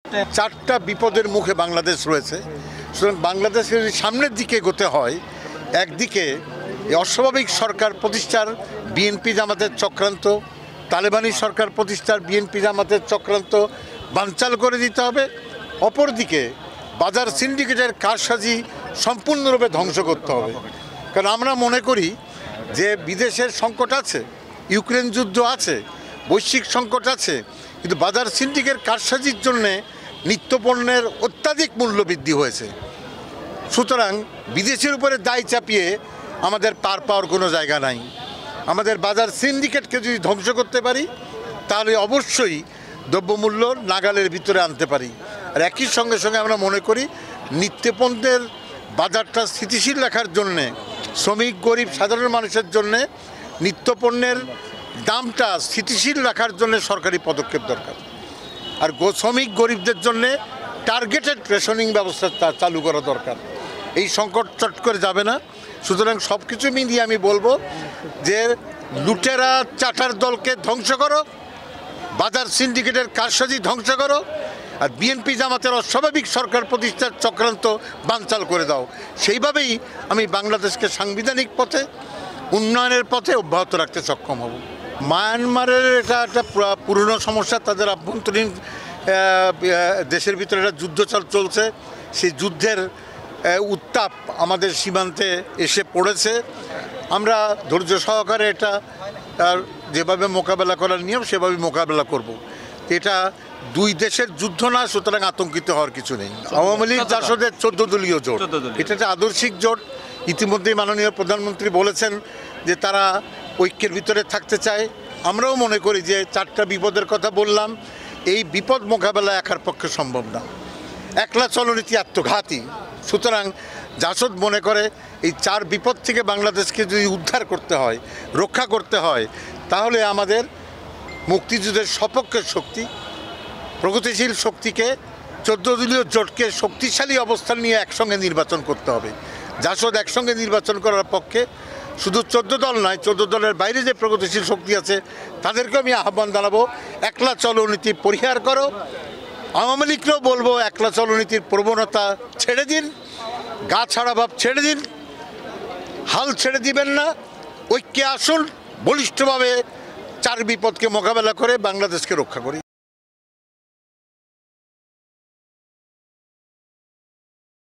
চারটা বিপদের মুখে বাংলাদেশ রয়েছে। সুতরাং বাংলাদেশের সামনের দিকে এগোতে হয়। একদিকে অস্বাভাবিক সরকার প্রতিষ্ঠার বিএনপি জামাতের চক্রান্ত, তালেবানি সরকার প্রতিষ্ঠার বিএনপি জামাতের চক্রান্ত বানচাল করে দিতে হবে। অপরদিকে বাজার সিন্ডিকেটের কারসাজি সম্পূর্ণরূপে ধ্বংস করতে হবে। কারণ আমরা মনে করি যে বিদেশের সংকট আছে, ইউক্রেন যুদ্ধ আছে, বৈশ্বিক সংকট আছে, কিন্তু বাজার সিন্ডিকেটের কারসাজির জন্যে নিত্যপণ্যের অত্যাধিক মূল্য বৃদ্ধি হয়েছে। সুতরাং বিদেশের উপরে দায় চাপিয়ে আমাদের পার পাওয়ার কোনো জায়গা নাই। আমাদের বাজার সিন্ডিকেটকে যদি ধ্বংস করতে পারি তাহলে অবশ্যই দ্রব্যমূল্য নাগালের ভিতরে আনতে পারি। আর একই সঙ্গে সঙ্গে আমরা মনে করি নিত্যপণ্যের বাজারটা স্থিতিশীল রাখার জন্যে, শ্রমিক গরিব সাধারণ মানুষের জন্যে নিত্যপণ্যের দামটা স্থিতিশীল রাখার জন্য সরকারি পদক্ষেপ দরকার। আর শ্রমিক গরিবদের জন্যে টার্গেটেড রেশনিং ব্যবস্থা চালু করা দরকার। এই সংকট চট করে যাবে না। সুতরাং সব কিছু মিলিয়ে আমি বলবো যে লুটেরা চাটার দলকে ধ্বংস করো, বাজার সিন্ডিকেটের কারসাজি ধ্বংস করো, আর বিএনপি জামাতের অস্বাভাবিক সরকার প্রতিষ্ঠার চক্রান্ত বানচাল করে দাও। সেইভাবেই আমি বাংলাদেশকে সাংবিধানিক পথে, উন্নয়নের পথে অব্যাহত রাখতে সক্ষম হব। মায়ানমারের এটা একটা পুরনো সমস্যা। তাদের আভ্যন্তরীণ দেশের ভিতরে একটা যুদ্ধ চলছে। সেই যুদ্ধের উত্তাপ আমাদের সীমান্তে এসে পড়েছে। আমরা ধৈর্য সহকারে এটা যেভাবে মোকাবেলা করার নিয়ম সেভাবে মোকাবেলা করব। এটা দুই দেশের যুদ্ধ না, সুতরাং আতঙ্কিত হওয়ার কিছু নেই। আওয়ামী লীগ জাসদের 14 দলীয় জোট, এটা একটা আদর্শিক জোট। ইতিমধ্যেই মাননীয় প্রধানমন্ত্রী বলেছেন যে তারা ঐক্যের ভিতরে থাকতে চায়। আমরাও মনে করি যে চারটা বিপদের কথা বললাম, এই বিপদ মোকাবেলা একার পক্ষে সম্ভব না। একলা চলনীতি আত্মঘাতী। সুতরাং জাসদ মনে করে এই চার বিপদ থেকে বাংলাদেশকে যদি উদ্ধার করতে হয়, রক্ষা করতে হয়, তাহলে আমাদের মুক্তিযুদ্ধের সপক্ষের শক্তি, প্রগতিশীল শক্তিকে, 14 দলীয় জোটকে শক্তিশালী অবস্থান নিয়ে একসঙ্গে নির্বাচন করতে হবে। জাসদ একসঙ্গে নির্বাচন করার পক্ষে। শুধু 14 দল নয়, 14 দলের বাইরে যে প্রগতিশীল শক্তি আছে তাদেরকে আমি আহ্বান জানাবো, একলা চলনীতি পরিহার করো। আওয়ামী লীগকেও বলবো একলা চলনীতির প্রবণতা ছেড়ে দিন, গা ছাড়া ভাব ছেড়ে দিন, হাল ছেড়ে দিবেন না। ঐক্যে আসুন, বলিষ্ঠভাবে চার বিপদকে মোকাবেলা করে বাংলাদেশকে রক্ষা করি।